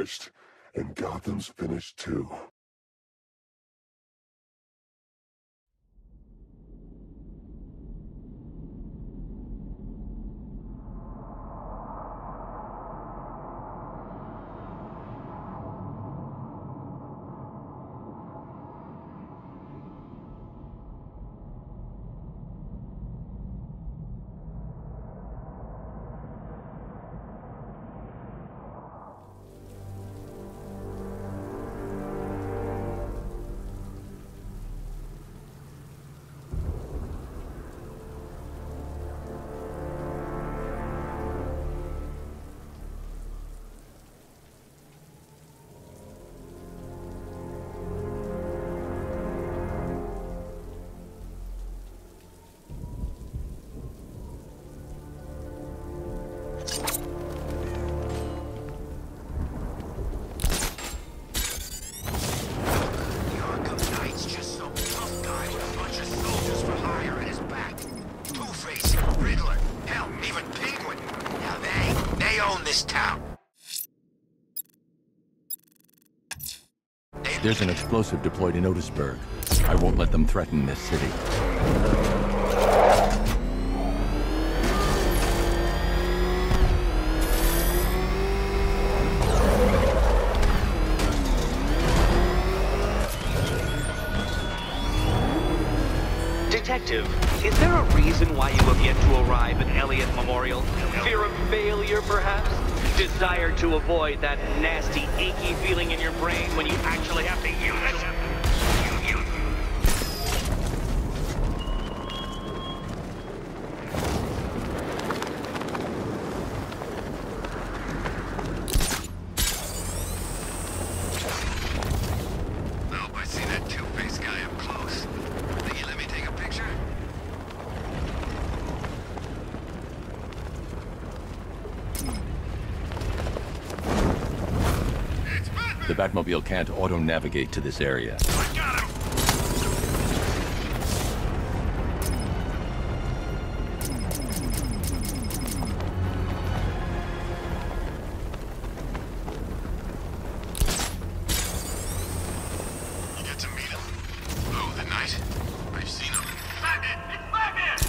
finished. And Gotham's finished too. There's an explosive deployed in Otisburg. I won't let them threaten this city. Detective, is there a reason why you have yet to arrive at Elliott Memorial? Fear of failure, perhaps? Desire to avoid that nasty, achy feeling in your brain when you actually have to use it? Nope, I see that two-faced guy up close. Think you let me take a picture? The Batmobile can't auto-navigate to this area. I got him! You get to meet him? Oh, the Knight? I've seen him. Batman! It's Batman!